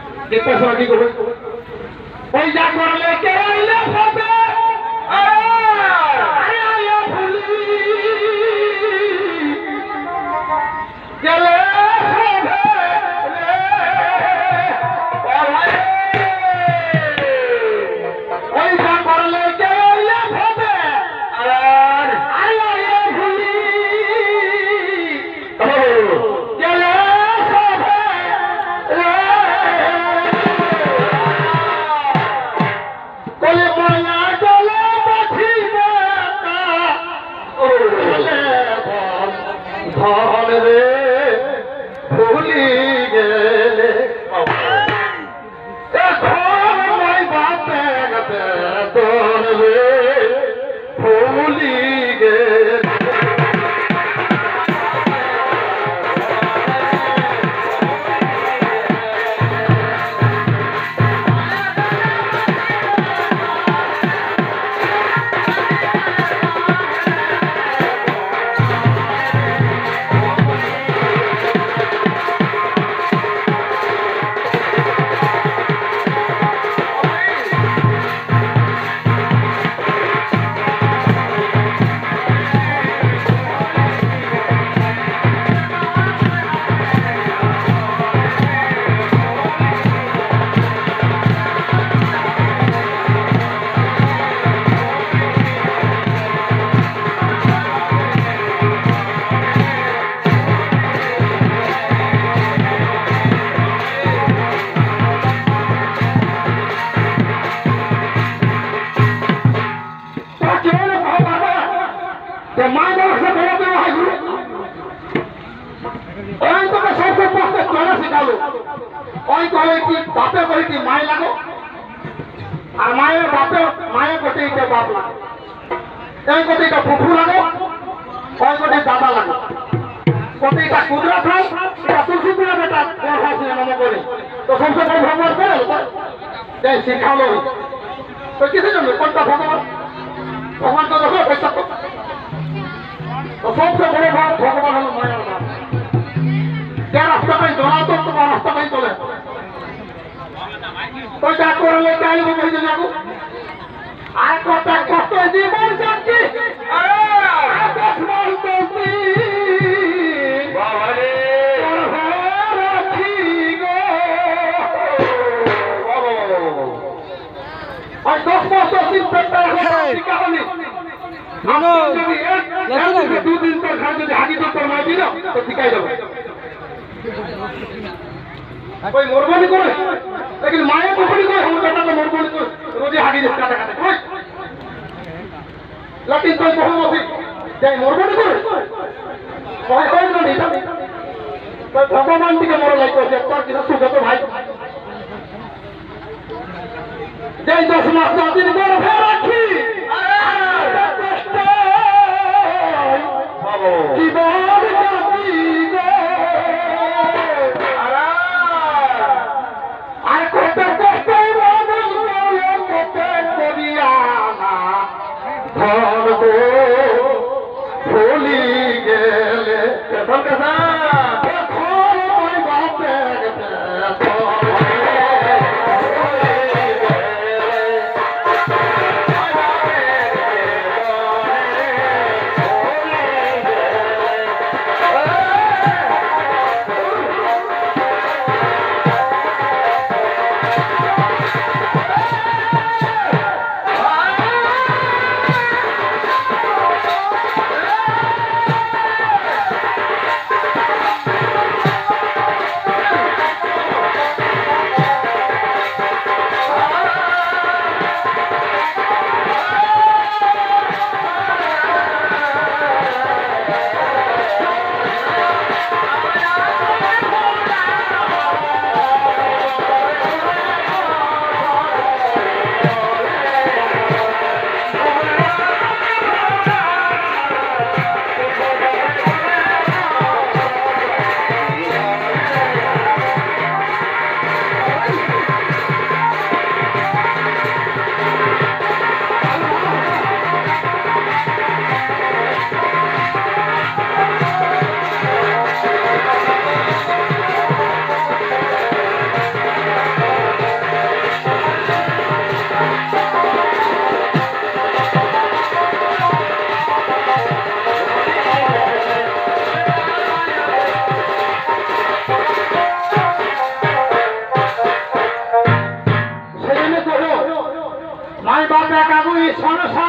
যে পয়সা কি করবে ওই যা করলে কে আইলে হবে আরে আয়া ভুলি গেলে ওই যা করলে কে আইলে হবে আর আয়া ভুলি গেলে ধন রে ভুলি গেলে এখন নাই বাপে ধন রে ভুলি গেলে বাপে করে কি মায় লাগো আর মায়ের বাপে মায়ের কোটে বাপ লাগো এই কোটে ফুফু লাগো ওই কোটে দাদা লাগো কোটে কুদরা খাও এটা তুলসী পুরা বেটা মনে করে তো সবচেয়ে বড় ভগবান করে শিখালো তো কিসের জন্য কোনটা ভগবান ভগবান তো দেখো তো সবচেয়ে বড় ভগবান হলো মায়ের বাপ কে রাস্তাটাই ধরা তো তোমার রাস্তাটাই চলে তো যা করলে চাইলে বলতে যাবো আর কথা কষ্ট জীবন যাচ্ছি দুদিন তোর ঘর যদি হাগি তোর মাই দিল তো শিখাই যাবো ওই মরবানি করে लेकिन माया कुकड़ी को हम बेटा तो मरबोली को रोजे हागी दे काटा काटा कोई लेकिन तो बहुत होती जाय मरबोली को कोई नहीं तो भगवान जी के मर लाइको से पर किसा सुख तो भाई जय 10 मास दिन पर फेर रखी बाबू जीवन जाती गो ভুলি গেলে সংসার